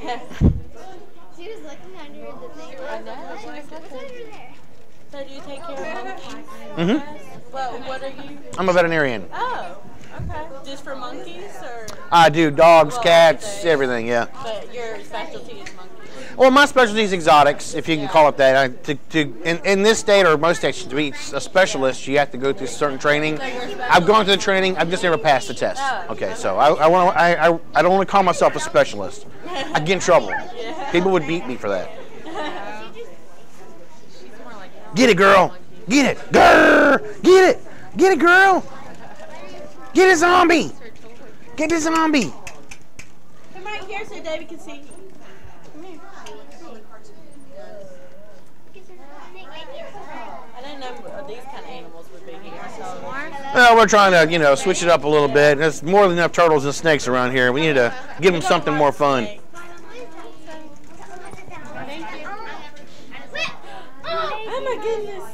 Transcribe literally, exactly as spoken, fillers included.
She was looking under the thing. I know. What's over there? So do you take care of monkeys? Mm-hmm. Well, what are you? I'm a veterinarian. Oh, okay. Just for monkeys, or? I do dogs, Well, cats, everything. everything. Yeah. But your specialty is monkeys. Well, my specialty is exotics, if you can call it that. I, to, to, in, in this state or most states, to be a specialist, you have to go through certain training. I've gone through the training. I've just never passed the test. Okay, so I, I want. I, I, I don't want to call myself a specialist. I get in trouble. People would beat me for that. Get it, girl. Get it. Grrr. Get it. Get it, girl. Get a zombie. Get the zombie. Come right here so David can see you. I didn't know these kind of animals would be here. So. Well, we're trying to, you know, switch it up a little bit. There's more than enough turtles and snakes around here. We need to give them something more fun. Oh my goodness.